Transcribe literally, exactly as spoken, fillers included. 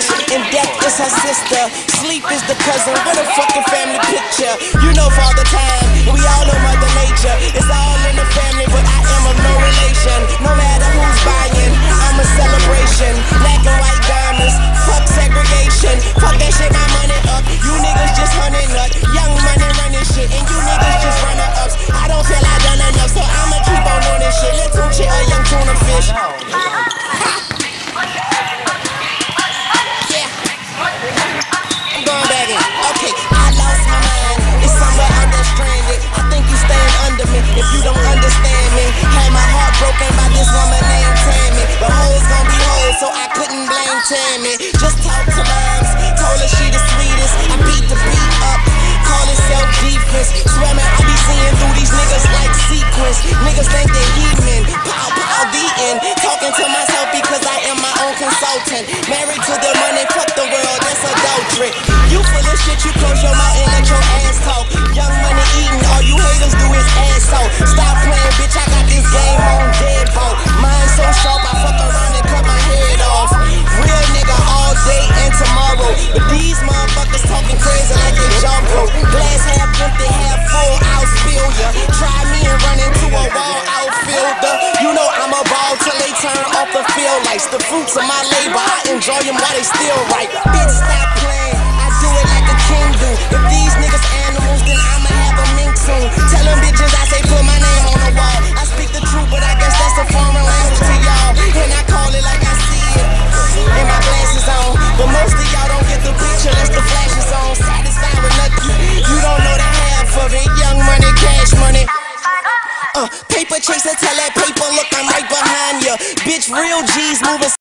and death is her sister. Sleep is the cousin, what a fucking family picture. You know Father Time, and we all know Mother Nature. It's all in the family, but I am of no relation. No matter who's buying, I'm a celebration. Black and white diamonds, fuck segregation. Fuck that shit, my money up. You niggas just hunting up. Young money running shit, and you niggas just running ups. I don't feel I done enough, so I'ma keep on doing this shit. Let's Tunechi a young tuna fish. Okay, I lost my mind. It's somewhere out there stranded. I think you staying under me if you don't understand me. Had my heart broken by this woman named Tammy, but hoes gon' be hoes, so I couldn't blame Tammy. Just talk to moms, told her she the sweetest. I beat the beat up, call it self-defense. Swear man, I be seeing through these niggas like sequence. Niggas think they heathen, pow pow the end. Talking to myself because I am my own consultant. Married to the money, fuck the world, that's adultery. You full of shit, you close your mouth and let your ass talk. Young money eating, all you haters do is ass out. Stop playing, bitch, I got this game on deadbolt. Mine so sharp, I fuck around and cut my head off. Real nigga all day and tomorrow, but these motherfuckers talking crazy like they jaw broke. Glass half empty, half full, I'll spill ya. Try me and run into a wall outfielder. You know I'm a ball till they turn off the field lights. The fruits of my labor, I enjoy them while they still right. Bitch, stop playing. Do it like a king do. If these niggas animals, then I'ma have a mink soon. Tell them bitches I say put my name on the wall. I speak the truth, but I guess that's a foreign language to y'all. And I call it like I see it, and my glasses on. But most of y'all don't get the picture unless the flash is on. Satisfied with nothing, you don't know the half of it. Young money, cash money. Uh, paper chaser, tell that paper, look, I'm right behind ya. Bitch, real G's moving.